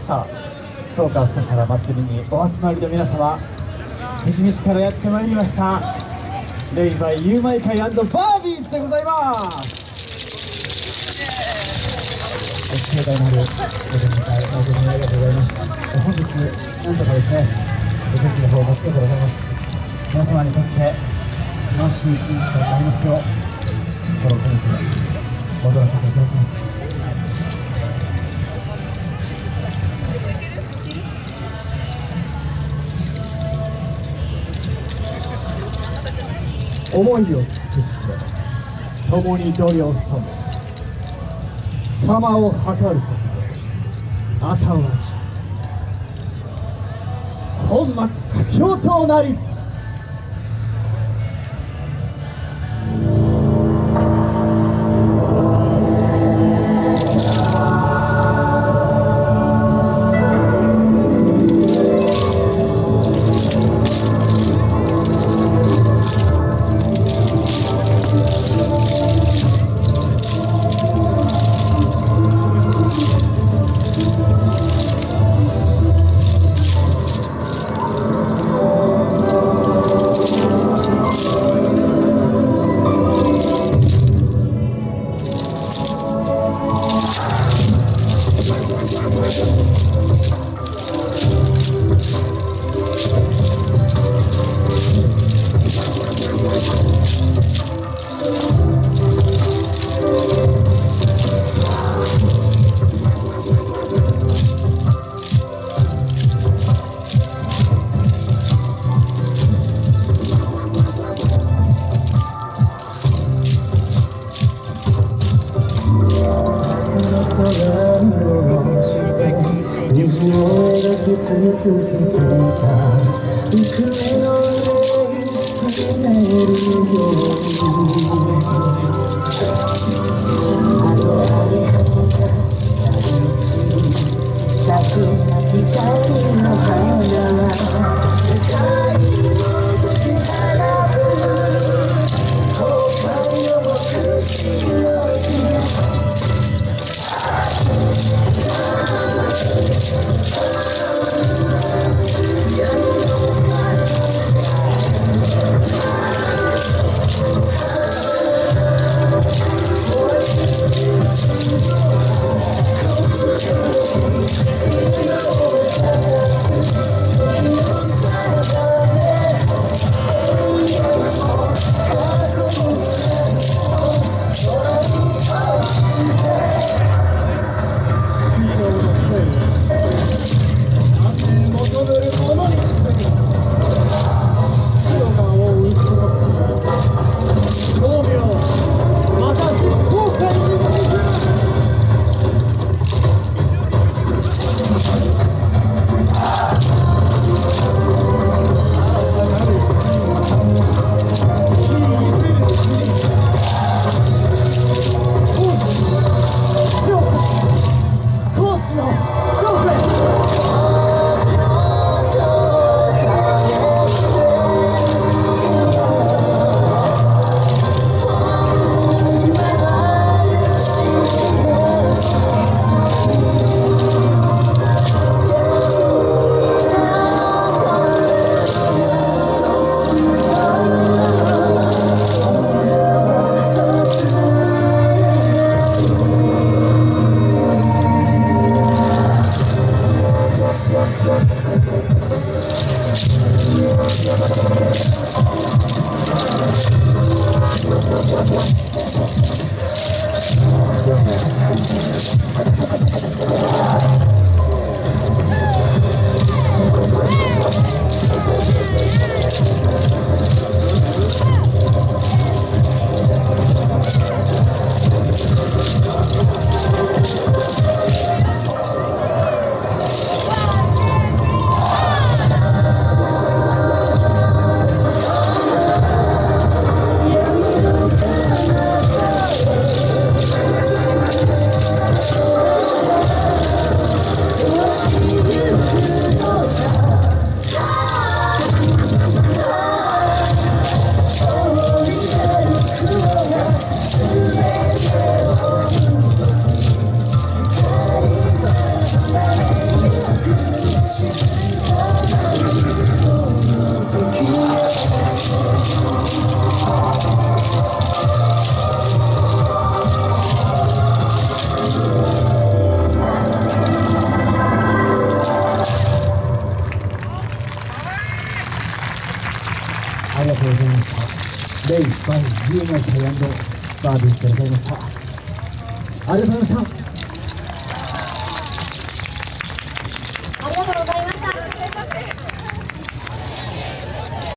した草加二皿祭りにお集まりの皆様、富士見市からやってまいりましたレイバイユーマイ会&バービーズでございます。盛大なるお出迎え誠にありがとうございます。本日なんとかですねお天気の方ごちそうでございます。皆様にとって楽しい一日となりますよう心を込めて踊らせていただきます。思いを尽くして共に努力を務め様を図ることあたわじ本末苦境となり続けていた幾重の上始めるようにあの上げ果てた旅路咲くな光の花世界を解き放つ崩壊を目視をレイバイユーナイトバーディーでございました。ありがとうございました。